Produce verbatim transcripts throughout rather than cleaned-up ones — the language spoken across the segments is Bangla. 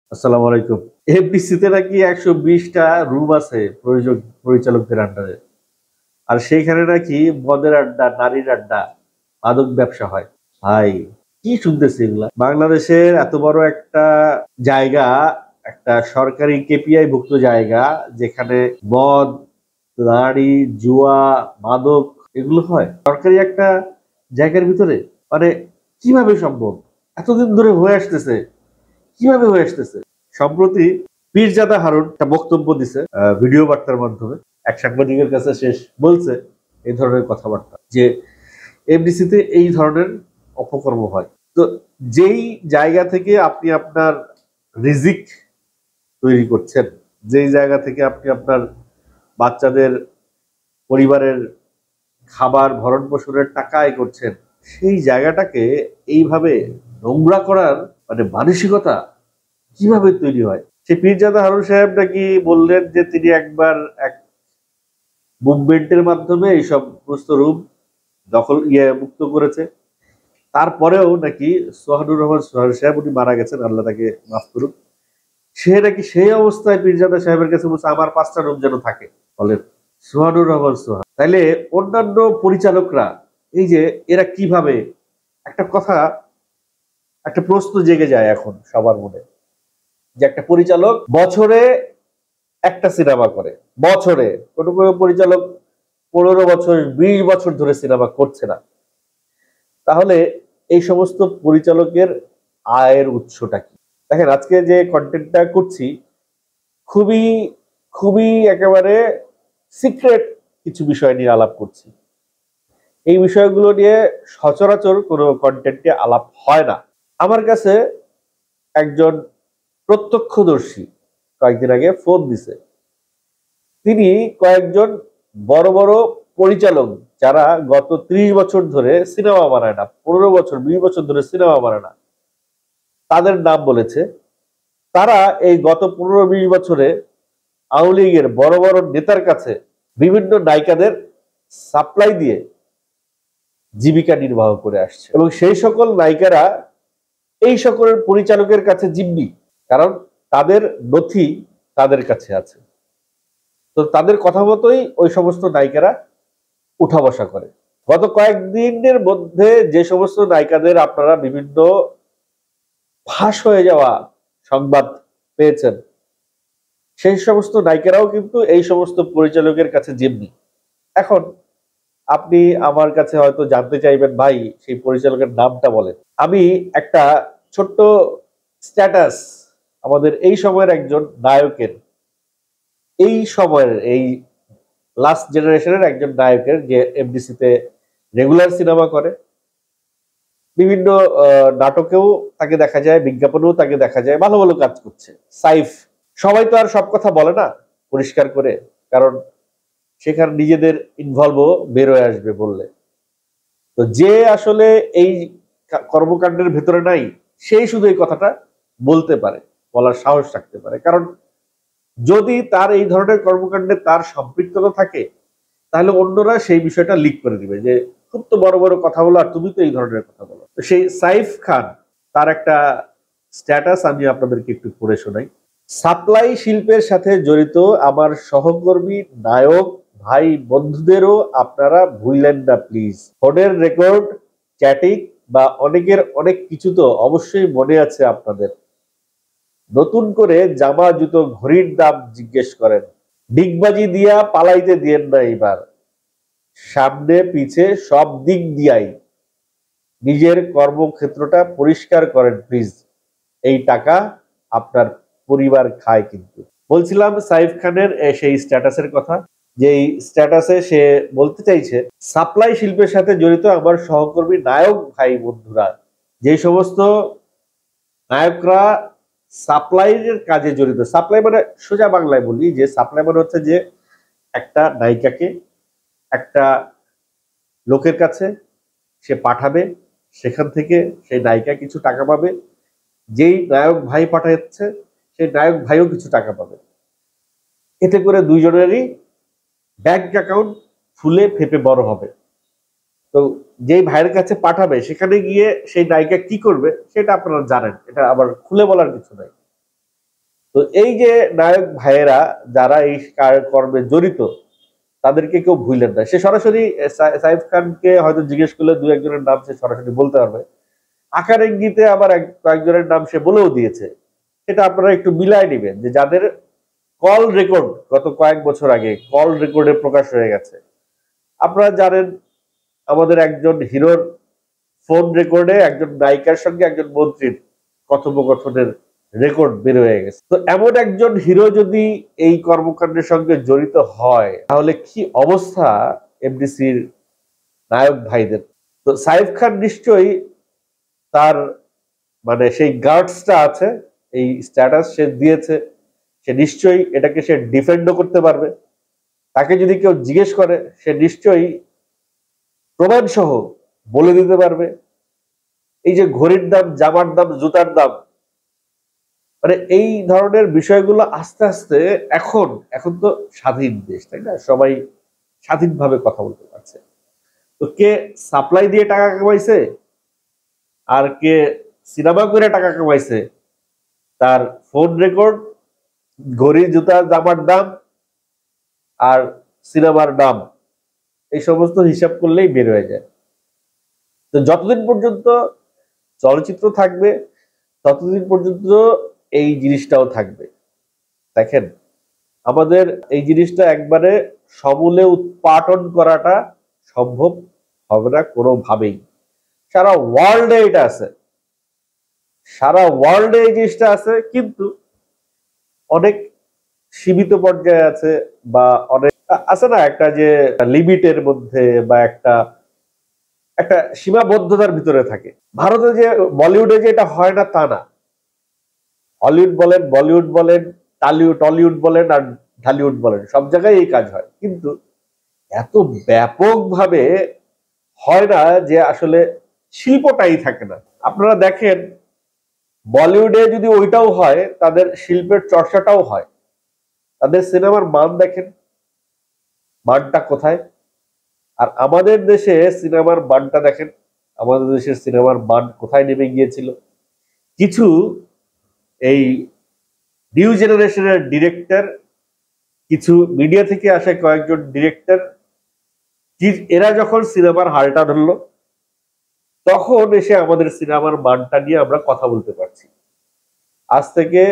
আসসালামু আলাইকুম। এফডিসিতে নাকি একশো বিশ টা রুম আছে প্রযোজক পরিচালকদের আন্ডারে। আর সেইখানে নাকি মদের আড্ডা, নারীর আড্ডা, মাদক ব্যবসা হয়। ভাই কি শুনতেছি এগুলা? বাংলাদেশের এত বড় একটা জায়গা, একটা সরকারি কেপিআই ভুক্ত জায়গা যেখানে মদ, নারী, জুয়া, মাদক এগুলো হয় সরকারি একটা জায়গার ভিতরে। মানে কিভাবে সম্ভব? এতদিন ধরে হয়ে আসতেছে, কিভাবে হয়ে আসতেছে? সম্প্রতি পীরজাদা হারুন একটা বক্তব্য দিছে ভিডিও বার্তার মাধ্যমে। এক সাংবাদিকের কাছে শেষ বলছে এই ধরনের কথাবার্তা যে এফডিসিতে এই ধরনের অপকর্ম হয়। তো যেই জায়গা থেকে আপনি আপনার রিজিক তৈরি করছেন, যেই জায়গা থেকে আপনি আপনার বাচ্চাদের পরিবারের খাবার ভরণ পোষণের টাকা আয় করছেন, সেই জায়গাটাকে এইভাবে নোংরা করার মানে মানসিকতা কিভাবে তৈরি হয়? সে পীরজাদা হারুন সাহেব নাকি বললেন যে তিনি একবার এক মুভমেন্টের মাধ্যমে এই সমস্ত রুম দখল ইয়ে মুক্ত করেছে। তারপরেও নাকি সোহানুর রহমান সোহান সাহেব উনি মারা গেছেন, আল্লাহ তাকে মাফ করুক। সে নাকি সেই অবস্থায় পীরজাদা সাহেবের কাছে বলছে আমার পাঁচটা রুম যেন থাকে। বলেন সোহানুর রহমান সোহান। তাইলে অন্যান্য পরিচালকরা এই যে এরা কিভাবে, একটা কথা, একটা প্রশ্ন জেগে যায় এখন সবার মনে, যে একটা পরিচালক বছরে একটা সিনেমা করে, বছরে কোনো কোনো পরিচালক পনেরো বছর বিশ বছর ধরে সিনেমা করছে না, তাহলে এই সমস্ত পরিচালকের আয়ের উৎসটা কি? দেখেন আজকে যে কন্টেন্টটা করছি খুবই খুবই একেবারে সিক্রেট কিছু বিষয় নিয়ে আলাপ করছি। এই বিষয়গুলো নিয়ে সচরাচর কোনো কন্টেন্টে আলাপ হয় না। আমার কাছে একজন প্রত্যক্ষদর্শী কয়েকদিন আগে ফোন দিছে। তিনি কয়েকজন বড় বড় পরিচালক যারা গত ত্রিশ বছর ধরে সিনেমা বানায় না, পনেরো বছর বিশ বছর ধরে সিনেমা বানায় না, তাদের নাম বলেছে। তারা এই গত পনেরো বিশ বছরে আওয়ামী লীগের বড় বড় নেতার কাছে বিভিন্ন নায়িকাদের সাপ্লাই দিয়ে জীবিকা নির্বাহ করে আসছে, এবং সেই সকল নায়িকারা এই সকল পরিচালকের কাছে জিম্মি, কারণ তাদের নথি তাদের কাছে আছে। তো তাদের কথা মতোই ওই সমস্ত নায়িকারা উঠা বসা করে। গত কয়েকদিনের মধ্যে যে সমস্ত নায়িকাদের আপনারা বিভিন্ন ফাঁস হয়ে যাওয়া সংবাদ পেয়েছেন, সেই সমস্ত নায়িকারাও কিন্তু এই সমস্ত পরিচালকের কাছে জিম্মি। এখন আপনি আমার কাছে হয়তো জানতে চাইবেন, ভাই সেই পরিচালকের নামটা বলেন। আমি একটা ছোট্ট স্ট্যাটাস আমাদের এই সময়ের একজন নায়কের, এই সময়ের এই লাস্ট জেনারেশনের একজন নায়কের, যে এফডিসিতে রেগুলার সিনেমা করে, বিভিন্ন নাটকেও তাকে দেখা যায়, বিজ্ঞাপনেও তাকে দেখা যায়, ভালো ভালো কাজ করছে। সাইফ, সবাই তো আর সব কথা বলে না পরিষ্কার করে, কারণ সেখানে নিজেদের ইনভলভও বের হয়ে আসবে বললে। তো যে আসলে এই কর্মকাণ্ডের ভেতরে নাই, সেই শুধু এই কথাটা বলতে পারে, বলার সাহস রাখতে পারে। কারণ যদি তার এই ধরনের কর্মকাণ্ডে তার সম্পৃক্ততা থাকে, তাহলে অন্যরা সেই বিষয়টা লিক করে দিবে যে খুব তো বড় বড় কথা বলো আর তুমি তো এই ধরনের কথা বলো। তো সেই সাইফ খান, তার একটা স্ট্যাটাস আমি আপনাদেরকে একটু পড়ে শোনাই। সাপ্লাই শিল্পের সাথে জড়িত আমার সহকর্মী নায়ক ভাই বন্ধুদেরও আপনারা ভুললেন না প্লিজ। ফোনের রেকর্ড, চ্যাটিং বা অনেকের অনেক কিছু তো অবশ্যই মনে আছে আপনাদের। নতুন করে জামা জুতো ঘড়ির দাম জিজ্ঞেস করেন, ডিগবাজি দিয়া পালাইতে দিয়েন না। এবার সামনে পিছে সব দিক দিয়াই নিজের কর্মক্ষেত্রটা পরিষ্কার করেন প্লিজ। এই টাকা আপনার পরিবার খায় কিন্তু। বলছিলাম সাইফ খানের সেই স্ট্যাটাসের কথা, যে স্ট্যাটাসে সে বলতে চাইছে সাপ্লাই শিল্পের সাথে জড়িত আমার সহকর্মী নায়ক ভাই বন্ধুরা, যে সমস্ত নায়করা সাপ্লাইয়ের কাজে জড়িত। সাপ্লাই মানে সোজা বাংলায় বলি যে সাপ্লাই মানে হচ্ছে যে একটা নায়িকাকে একটা লোকের কাছে সে পাঠাবে, সেখান থেকে সেই নায়িকা কিছু টাকা পাবে, যেই নায়ক ভাই পাঠাচ্ছে সেই নায়ক ভাইও কিছু টাকা পাবে। এতে করে দুইজনেরই ব্যাংক অ্যাকাউন্ট ফুলে ফেপে বড় হবে। তো যেই ভাইয়ের কাছে পাঠাবে সেখানে গিয়ে সেই নায়িকা কি করবে সেটা আপনারা জানেন, এটা আবার খুলে বলার কিছু নাই। তো এই যে নায়ক ভাইয়েরা যারা এই কর্মে জড়িত তাদেরকে কেউ ভুলেন না। সে সরাসরি সাইফ খানকে হয়তো জিজ্ঞেস করলে দু একজনের নাম সে সরাসরি বলতে পারবে, আকার ইঙ্গিতে আবার কয়েকজনের নাম সে বলেও দিয়েছে। সেটা আপনারা একটু মিলাই নেবেন যে যাদের কল রেকর্ড গত কয়েক বছর আগে কল রেকর্ডে প্রকাশ হয়ে গেছে। আপনারা জানেন আমাদের একজন হিরোর ফোন রেকর্ডে একজন নায়িকার সঙ্গে একজন মন্ত্রীর কথোপকথনের রেকর্ড বের হয়ে গেছে। তো এমন একজন হিরো যদি এই কর্মকাণ্ডের সঙ্গে জড়িত হয় তাহলে কি অবস্থা এফডিসির নায়ক ভাইদের। তো সাইফ খান নিশ্চয়ই তার মানে সেই গার্ডসটা আছে, এই স্ট্যাটাস সে দিয়েছে, সে নিশ্চয়ই এটাকে সে ডিফেন্ডও করতে পারবে। তাকে যদি কেউ জিজ্ঞেস করে সে নিশ্চয়ই প্রমাণ সহ বলে দিতে পারবে। এই যে ঘড়ির দাম, জামার দাম, জুতার দাম, মানে এই ধরনের বিষয়গুলো আস্তে আস্তে এখন এখন তো স্বাধীন দেশ, তাই না? সবাই স্বাধীনভাবে কথা বলতে পারছে। তো কে সাপ্লাই দিয়ে টাকা কামাইছে আর কে সিনেমা করে টাকা কামাইছে, তার ফোন রেকর্ড, ঘড়ি, জুতা, জামার দাম আর সিনেমার দাম, এই সমস্ত হিসাব করলেই বের হয়ে যায়। তো যতদিন পর্যন্ত চলচ্চিত্র থাকবে ততদিন পর্যন্ত এই জিনিসটাও থাকবে। দেখেন আমাদের এই জিনিসটা একবারে সমূলে উৎপাটন করাটা সম্ভব হবে না কোনোভাবেই। সারা ওয়ার্ল্ডে এটা আছে, সারা ওয়ার্ল্ডে এই জিনিসটা আছে, কিন্তু অনেক সীমিত পর্যায়ে আছে বা অনেক আছে না একটা যে লিমিটের মধ্যে বা একটা একটা সীমাবদ্ধতার ভিতরে থাকে। ভারতে যে বলিউডে যে এটা হয় না তা না, হলিউড বলেন, বলিউড বলেন, টালিউড টলিউড বলেন আর ঢালিউড বলেন, সব জায়গায় এই কাজ হয়, কিন্তু এত ব্যাপকভাবে হয় না যে আসলে শিল্পটাই থাকে না। আপনারা দেখেন বলিউডে যদি ওইটাও হয় তাদের শিল্পের চর্চাটাও হয়, তাদের সিনেমার মান দেখেন, মানটা কোথায়। আর আমাদের দেশে সিনেমার মানটা দেখেন, আমাদের দেশের সিনেমার মান কোথায় নেমে গিয়েছিল। কিছু এই নিউ জেনারেশনের ডিরেক্টর, কিছু মিডিয়া থেকে আসা কয়েকজন ডিরেক্টর, এরা যখন সিনেমার হালটা ধরলো তখন এসে আমাদের সিনেমার মানটা নিয়ে আমরা কথা বলতে পারছি। আজ থেকে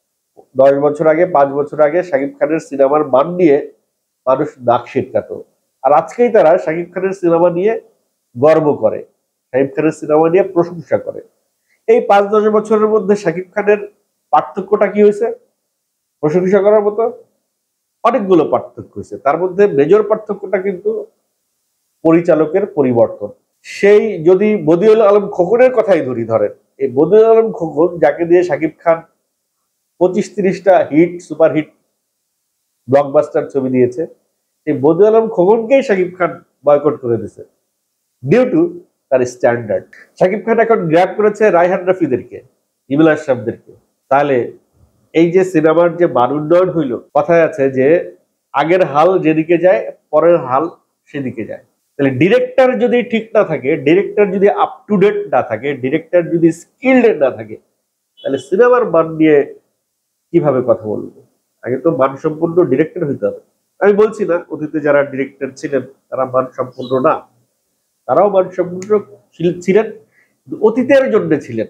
দশ বছর আগে, পাঁচ বছর আগে শাকিব খানের সিনেমার মান নিয়ে মানুষ নাক সিটকাতো, আর আজকেই তারা শাকিব খানের সিনেমা নিয়ে গর্ব করে, শাকিব খানের সিনেমা নিয়ে প্রশংসা করে। এই পাঁচ দশ বছরের মধ্যে শাকিব খানের পার্থক্যটা কি হয়েছে? প্রশংসা করার মতো অনেকগুলো পার্থক্য হয়েছে। তার মধ্যে মেজর পার্থক্যটা কিন্তু পরিচালকের পরিবর্তন। সেই যদি বদিউল আলম খোকনের কথাই ধরি, ধরেন এই বদিউল আলম খোকন যাকে দিয়ে শাকিব খান পঁচিশ তিরিশটা হিট সুপার হিট ব্লকবাস্টার ছবি দিয়েছে, এই বদিউল আলম খোকনকেই শাকিব খান বয়কট করে দিয়েছে ডিউ টু তার স্ট্যান্ডার্ড। শাকিব খান এখন গ্র্যাব করেছে রায়হান রাফিদেরকে, ইমরান আশরাফদেরকে। তাহলে এই যে সিনেমার যে মান উন্নয়ন হইল, কথায় আছে যে আগের হাল যেদিকে যায় পরের হাল সেদিকে যায়। তাহলে ডিরেক্টর যদি ঠিক না থাকে, ডিরেক্টর যদি আপ টু ডেট না থাকে, ডিরেক্টর যদি স্কিলড না থাকে, তাহলে সিনেমার মান নিয়ে কিভাবে কথা বলবো? আগে তো মানসম্পন্ন ডিরেক্টর হইতে হবে। আমি বলছি না অতীতে যারা ডিরেক্টর ছিলেন তারা মানসম্পন্ন না, তারাও মানসম্পন্ন ছিলেন, অতীতের জন্য ছিলেন,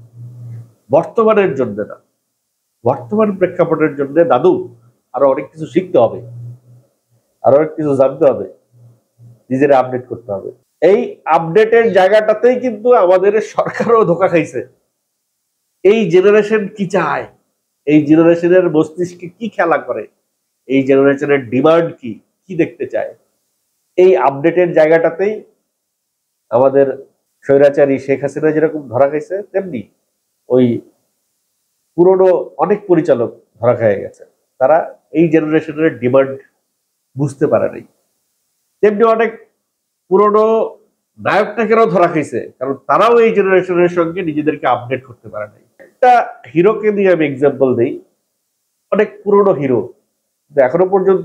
বর্তমানের জন্য না। বর্তমান প্রেক্ষাপটের জন্য দাদু আরো অনেক কিছু শিখতে হবে, আরো অনেক কিছু জানতে হবে, নিজেরা আপডেট করতে হবে। এই আপডেটের জায়গাটাতেই কিন্তু আমাদের সরকারও ধোকা খাইছে। এই জেনারেশন কি চায়, এই জেনারেশনের মস্তিষ্কে কি খেলা করে, এই জেনারেশনের ডিমান্ড কি, কি দেখতে চায়, এই আপডেটের জায়গাটাতেই আমাদের স্বৈরাচারী শেখ হাসিনা যেরকম ধরা খাইছে, তেমনি ওই পুরনো অনেক পরিচালক ধরা খেয়ে গেছে। তারা এই জেনারেশনের ডিমান্ড বুঝতে পারে নাই। তেমনি অনেক পুরনো নায়কটাকেও ধরা খাইছে, কারণ তারাও এই জেনারেশনের সঙ্গে নিজেদেরকে আপডেট করতে পারে নাই। একটা হিরোকে দিয়ে আমি এক্সাম্পল দিই, অনেক পুরনো হিরো এখনো পর্যন্ত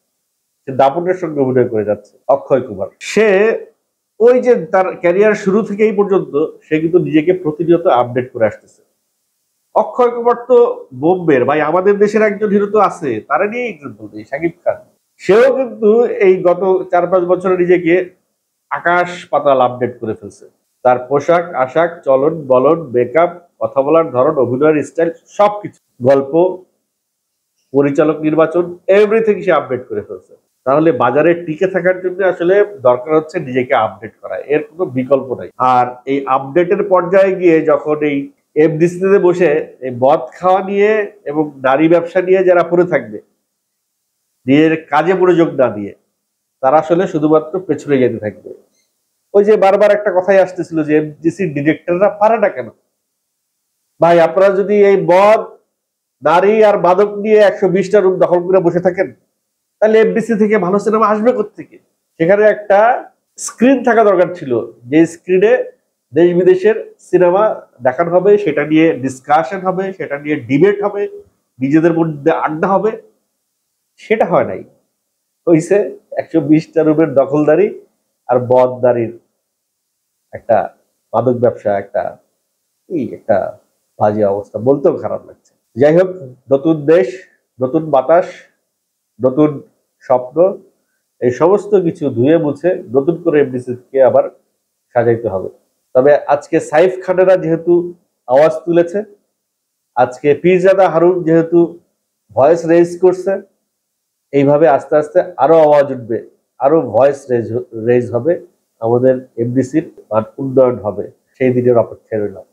দাপনের সঙ্গে অভিনয় করে যাচ্ছে, অক্ষয় কুমার। সে ওই যে তার ক্যারিয়ার শুরু থেকে এই পর্যন্ত সে কিন্তু নিজেকে প্রতিনিয়ত আপডেট করে আসতেছে। অক্ষয় কুমার তো বোম্বের ভাই, আমাদের দেশের একজন হিরো তো আছে, তারা নিয়ে কিন্তু শাকিব খান, সেও কিন্তু এই গত চার পাঁচ বছরে নিজেকে আকাশ পাতাল আপডেট করে ফেলছে। তার পোশাক আশাক, চলন বলন, মেকআপ, কথা বলার ধরন, অভিনয়ের স্টাইল, সবকিছু, গল্প, পরিচালক নির্বাচন, এভরিথিং সে আপডেট করে ফেলছে। তাহলে বাজারে টিকে থাকার জন্য আসলে দরকার হচ্ছে নিজেকে আপডেট করা, এর কোনো বিকল্প নাই। আর এই আপডেটের পর্যায়ে গিয়ে যখন এই এফডিসিতে বসে এই মদ খাওয়া নিয়ে এবং নারী ব্যবসা নিয়ে যারা পড়ে থাকবে, নিজের কাজে মনোযোগ না দিয়ে, তারা আসলে শুধুমাত্র পেছনে যেতে থাকবে। ওই যে বারবার একটা কথাই আসতেছিল যে এফডিসির ডিরেক্টররা পারে না কেন? ভাই, আপনারা যদি এই মদ, নারী আর মাদক নিয়ে একশো বিশটা রুম দখল করে বসে থাকেন, তাহলে এফডিসি থেকে ভালো সিনেমা আসবে কোত্থেকে? সেখানে একটা স্ক্রিন থাকা দরকার ছিল, যে স্ক্রিনে দেশ বিদেশের সিনেমা দেখানো হবে, সেটা নিয়ে ডিসকাশন হবে, সেটা নিয়ে ডিবেট হবে, নিজেদের মধ্যে আড্ডা হবে। সেটা হয় নাই, হইছে একশো বিশটা রুমের দখলদারি আর বদদারির একটা মাদক ব্যবসা, একটা কি একটা বাজে অবস্থা, বলতেও খারাপ লাগছে। যাই হোক, নতুন দেশ, নতুন বাতাস, নতুন স্বপ্ন, এই সমস্ত কিছু ধুয়ে মুছে নতুন করে এফডিসিকে আবার সাজাইতে হবে। তবে আজকে সাইফ খানেরা যেহেতু আওয়াজ তুলেছে, আজকে পীরজাদা হারুন যেহেতু ভয়েস রেজ করছে, এইভাবে আস্তে আস্তে আরো আওয়াজ উঠবে, আরো ভয়েস রেজ রেজ হবে, আমাদের এফডিসির উন্নয়ন হবে। সেই দিনের অপেক্ষায় রইলাম।